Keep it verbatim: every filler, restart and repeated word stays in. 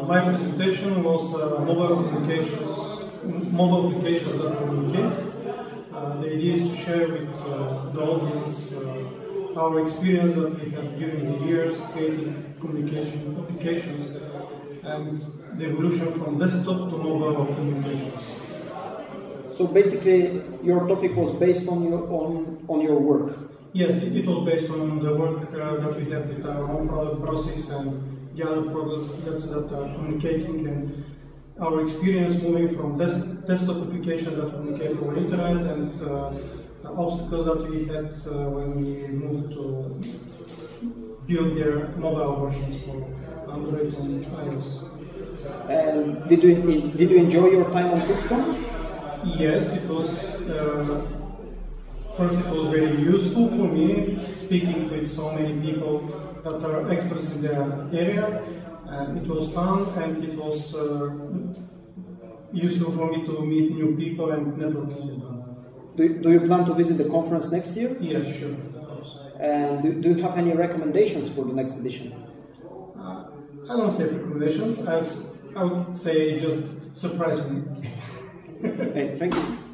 my presentation was uh, mobile communications, mobile applications that communicate. Uh, the idea is to share with uh, the audience uh, our experience that we have during the years creating communication applications and the evolution from desktop to mobile communications. So basically, your topic was based on your on on your work. Yes, it, it was based on the work uh, that we have with our own product Brosix and the other products that, that are communicating, and our experience moving from desk, desktop applications that communicate over internet, and uh, obstacles that we had uh, when we moved to build their mobile versions for Android and iOS. And did you did you enjoy your time on TuxCon? Yes, it was. Uh, first, it was very useful for me speaking with so many people that are experts in their area, and it was fun, and it was uh, useful for me to meet new people and network with them. Do you, do you plan to visit the conference next year? Yes, sure. And do, do you have any recommendations for the next edition? Uh, I don't have recommendations. I, I would say just surprise me. Hey, thank you.